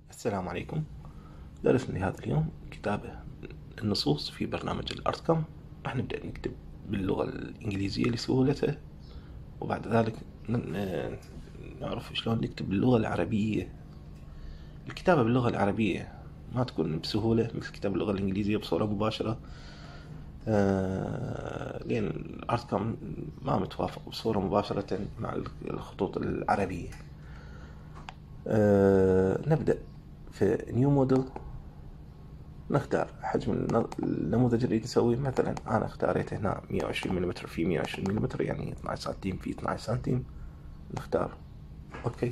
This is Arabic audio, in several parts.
السلام عليكم. درسنا لهذا اليوم كتابة النصوص في برنامج الأرتكم. راح نبدأ نكتب باللغة الإنجليزية لسهولته، وبعد ذلك نعرف شلون نكتب باللغة العربية. الكتابة باللغة العربية ما تكون بسهولة مثل كتابة باللغة الإنجليزية بصورة مباشرة، لأن الأرتكم ما متوافق بصورة مباشرة مع الخطوط العربية. نبدأ في نيو موديل، نختار حجم النموذج اللي نسويه. مثلا أنا اختاريت هنا 120 ملم في 120 ملم، يعني 12 سنتيم في 12 سنتيم. نختار أوكي.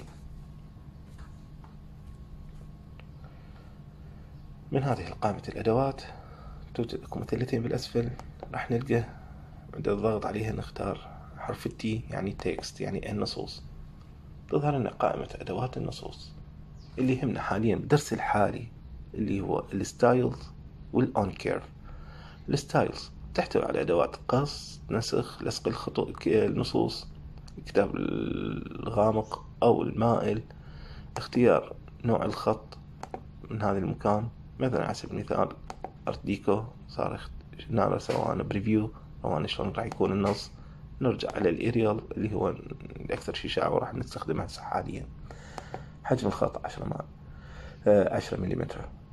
من هذه قائمة الأدوات توجد لكم مثلتين بالأسفل، راح نلقى عند الضغط عليها نختار حرف التي يعني تكست، يعني النصوص. تظهر لنا قائمة أدوات النصوص. اللي يهمنا حاليا بالدرس الحالي اللي هو الستايلز والأون كيرف. الستايلز تحتوي على أدوات قص، نسخ، لصق الخطوط، النصوص، الكتاب الغامق أو المائل، اختيار نوع الخط من هذا المكان. مثلا على سبيل المثال ارت ديكو، صار هنا سواء بريفيو أو شلون راح يكون النص. نرجع على الاريال اللي هو الأكثر شيء شائع وراح نستخدمه هسه حاليا. حجم الخط 10 ملم.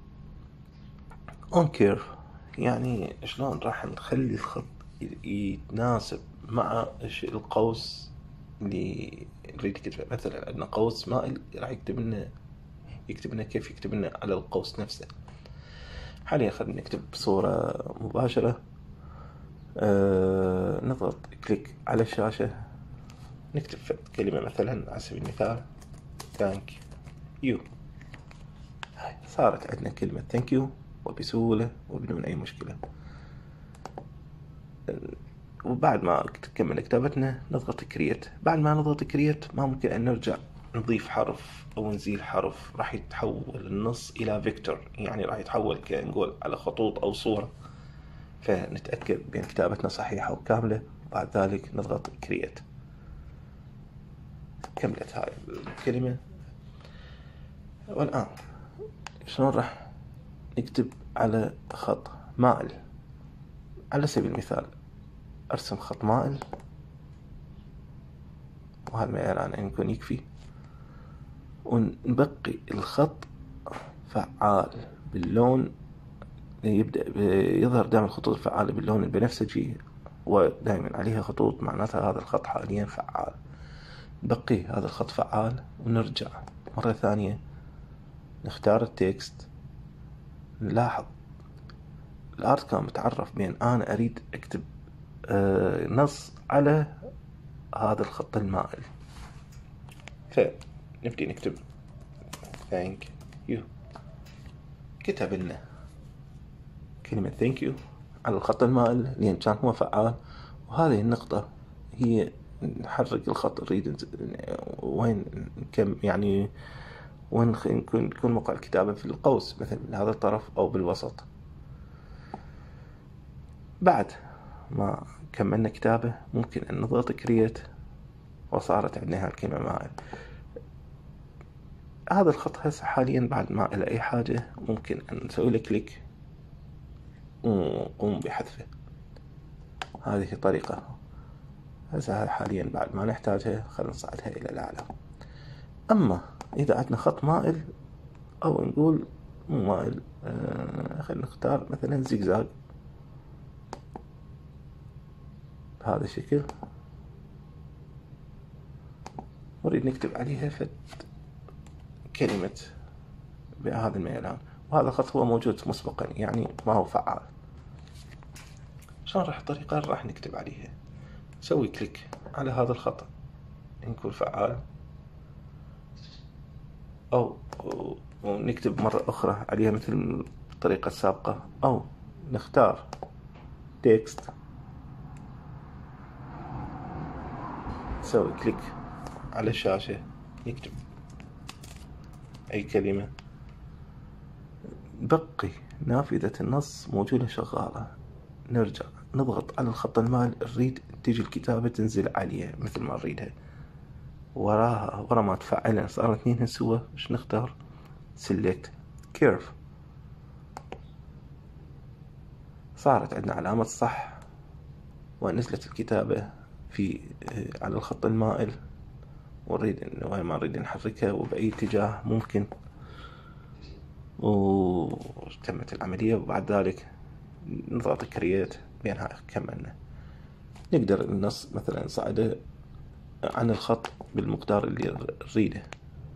اون كيرف يعني شلون راح نخلي الخط يتناسب مع القوس اللي نريد نكتبه. مثلا عندنا قوس مائل راح يكتب لنا كيف يكتب لنا على القوس نفسه. حاليا خلينا نكتب بصورة مباشرة. نضغط كليك على الشاشة، نكتب كلمة مثلا على سبيل المثال ثانك يو. صارت عندنا كلمة ثانك يو وبسهولة وبدون أي مشكلة. وبعد ما تكمل كتابتنا نضغط كرييت. بعد ما نضغط كرييت ما ممكن أن نرجع نضيف حرف أو نزيل حرف. راح يتحول النص إلى فيكتور، يعني راح يتحول كنقول على خطوط أو صورة. فنتأكد بأن كتابتنا صحيحة وكاملة، وبعد ذلك نضغط كرييت. كملت هاي الكلمة. والآن شلون راح نكتب على خط مائل. على سبيل المثال أرسم خط مائل، وهذا ما الآن يكون يكفي. ونبقي الخط فعال باللون، يبدأ يظهر دائما الخطوط الفعالة باللون البنفسجي ودائما عليها خطوط، معناتها هذا الخط حاليا فعال. نبقي هذا الخط فعال ونرجع مرة ثانية نختار التكست. نلاحظ الارت كان متعرف بين أنا أريد أكتب نص على هذا الخط المائل، فنبدأ نكتب thank you. كتب لنا كلمة thank you على الخط المائل لأن كان هو فعال. وهذه النقطة هي نحرك الخط، نريد وين كم يعني وين يكون موقع الكتابة في القوس، مثلا من هذا الطرف أو بالوسط. بعد ما كملنا كتابة ممكن أن نضغط كرييت، وصارت عندنا هالكلمة مائل. هذا الخط هسه حاليا بعد ما إلى أي حاجة ممكن أن نسوي له كليك ونقوم بحذفه. هذه طريقة هسه حاليا بعد ما نحتاجها خلينا نصعدها إلى الأعلى. أما إذا عندنا خط مائل أو نقول مو مائل، خلينا نختار مثلا زيجزاج بهذا الشكل، نريد نكتب عليها كلمة بهذا الميلان، وهذا الخط هو موجود مسبقا يعني ما هو فعال. شلون راح الطريقة راح نكتب عليها؟ نسوي كليك على هذا الخط يكون فعال، أو نكتب مرة أخرى عليها مثل الطريقة السابقة، أو نختار تكست، نسوي كليك على الشاشة، نكتب أي كلمة، نبقي نافذة النص موجودة شغالة. نرجع نضغط على الخط المائل، نريد تيجي الكتابة تنزل عليها مثل ما نريدها. ورا ما تفعلها صار اثنين سوا، ايش نختار؟ select curve. صارت عندنا علامة صح، ونزلت الكتابة في على الخط المائل، ونريد وين ما نريد نحركها وبأي اتجاه ممكن، وتمت العملية. وبعد ذلك نضغط كرييت، بينها كملنا. نقدر النص مثلا نصعده عن الخط بالمقدار اللي نريده،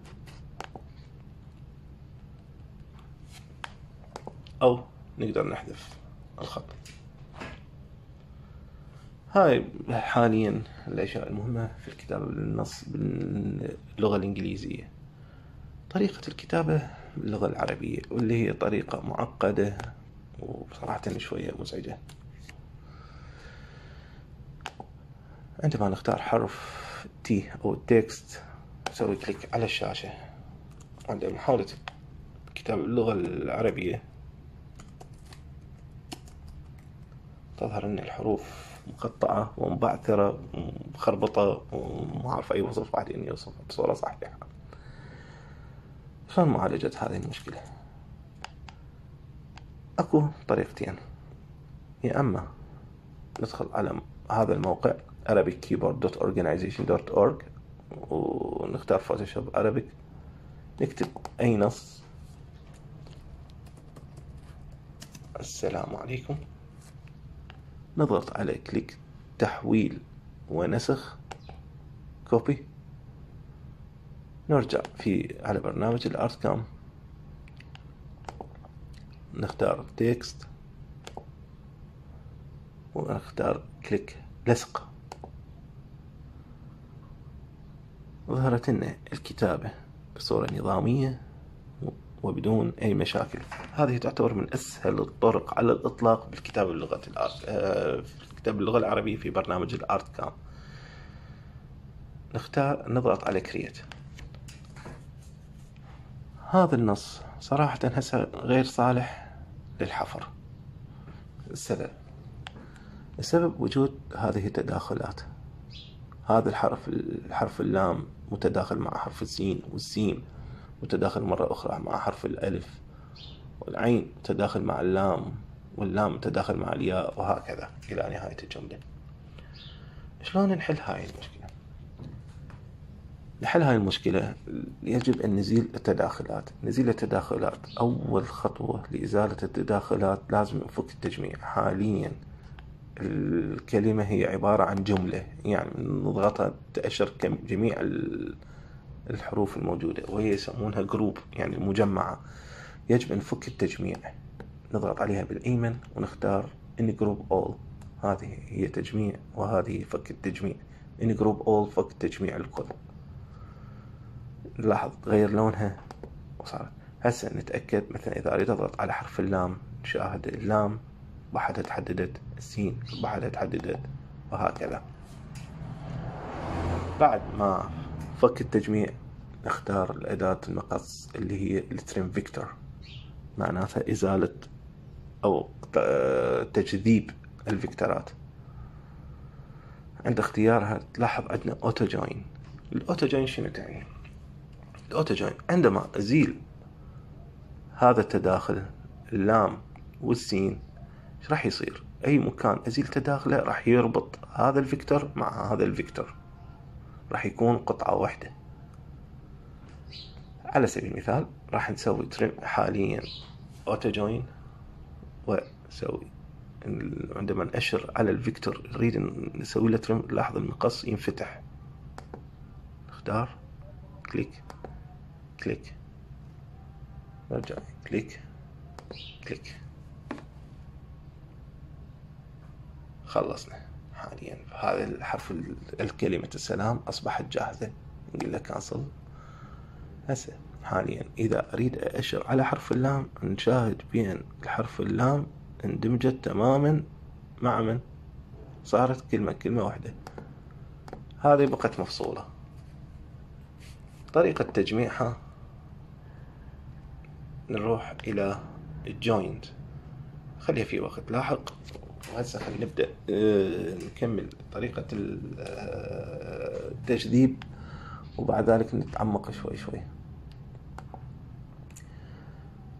أو نقدر نحذف الخط. هاي حاليا الأشياء المهمة في الكتابة بالنص باللغة الإنجليزية. طريقة الكتابة باللغة العربية، واللي هي طريقة معقدة وبصراحة شوية مزعجة. عندما نختار حرف تي أو التكست، نسوي كليك على الشاشة. عند محاولة كتابة باللغة العربية تظهر أن الحروف مقطعة ومبعثرة ومخربطة وما أعرف أي وصف بعدين يوصف بصورة صحيحة. شلون معالجة هذه المشكلة؟ أكو طريقتين. يا أما ندخل على هذا الموقع arabickeyboard.organization.org ونختار فوتوشوب Arabic، نكتب أي نص. السلام عليكم، نضغط على كليك تحويل ونسخ كوبي، نرجع على برنامج الأرتكام، نختار تكست ونختار كليك لصق. ظهرت لنا الكتابة بصورة نظامية وبدون أي مشاكل. هذه تعتبر من أسهل الطرق على الإطلاق بالكتابة باللغة الكتابة باللغة العربية في برنامج الأرتكام. نضغط على كرييت. هذا النص صراحة هسه غير صالح للحفر. السبب وجود هذه التداخلات. هذا الحرف اللام متداخل مع حرف السين، والسين متداخل مرة أخرى مع حرف الألف، والعين متداخل مع اللام، واللام متداخل مع الياء، وهكذا إلى نهاية الجملة. شلون نحل هاي المشكلة؟ لحل هاي المشكلة يجب أن نزيل التداخلات. أول خطوة لإزالة التداخلات لازم نفك التجميع. حاليا الكلمة هي عبارة عن جملة، يعني نضغطها تأشر جميع الحروف الموجودة، وهي يسمونها جروب، يعني مجمعة. يجب أن نفك التجميع، نضغط عليها بالأيمن ونختار إن جروب أول. هذه هي تجميع، وهذه فك التجميع. إن جروب أول فك التجميع الكل. نلاحظ تغير لونها وصارت. هسه نتأكد مثلا إذا أريد أضغط على حرف اللام، نشاهد اللام بحدها تحددت، السين بحدها تحددت، وهكذا. بعد ما فك التجميع نختار الأداة المقص اللي هي التريم فيكتور، معناتها إزالة أو تجذيب الفيكتورات. عند اختيارها تلاحظ عندنا أوتو جوين. الأوتو جوين شنو تعني؟ الأوتو جوين عندما أزيل هذا التداخل، اللام والسين، ايش راح يصير؟ أي مكان أزيل تداخله راح يربط هذا الفيكتور مع هذا الفيكتور، راح يكون قطعة واحدة. على سبيل المثال راح نسوي تريم حاليا أوتو جوين، وسوي عندما نأشر على الفيكتور نريد نسوي له تريم، لاحظ المقص ينفتح. نختار كليك كليك، نرجع كليك كليك. خلصنا. حاليا هذا الحرف الكلمة السلام أصبحت جاهزة، نقول له كانسل. هسه حاليا إذا أريد أشر على حرف اللام، نشاهد بين الحرف اللام اندمجت تماما مع من صارت كلمة واحدة. هذه بقت مفصولة. طريقة تجميعها نروح إلى الجوينت، خليها في وقت لاحق. وهسه خلينا نبدأ نكمل طريقة التجذيب، وبعد ذلك نتعمق شوي.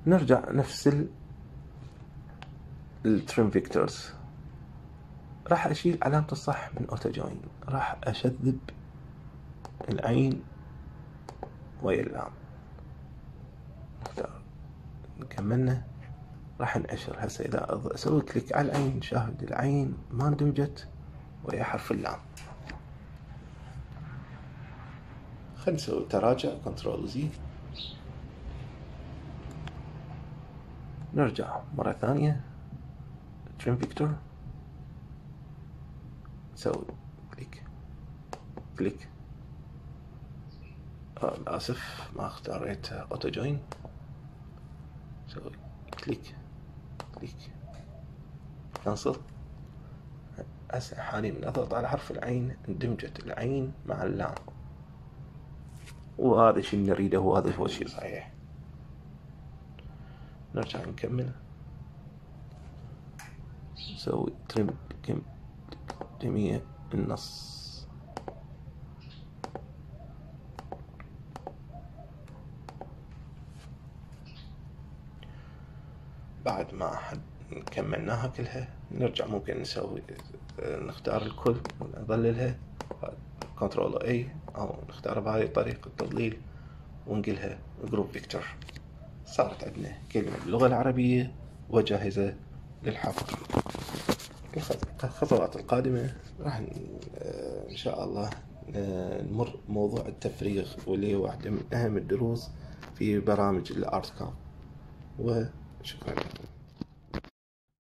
نرجع نفس التريم فيكتورز. راح أشيل علامة الصح من أوتو جوين، راح أشذب العين ويا اللام. نختار كملنا، راح نأشر. هسه إذا أسوي كليك على العين شاهد العين ما اندمجت ويا حرف اللام. خلينا نسوي تراجع كنترول زي، نرجع مرة ثانية تريم فيكتور، نسوي كليك. آسف ما اختاريت أوتو جوين، نسوي كليك كنسل. هسه حاليا من أضغط على حرف العين اندمجت العين مع اللام، وهذا الشيء نريده، وهذا هو الشيء صحيح. نرجع نكمل، نسوي تريم جميع النص. بعد ما كملناها كلها نرجع ممكن نسوي نختار الكل ونظللها كنترول اي، او نختار بهذه الطريقة التضليل ونقلها جروب فيكتور. صارت عندنا كلمة باللغة العربية وجاهزة للحفظ. الخطوات القادمة راح ان شاء الله نمر موضوع التفريغ، واللي هو واحدة من اهم الدروس في برامج الارت كام. وشكرا لكم.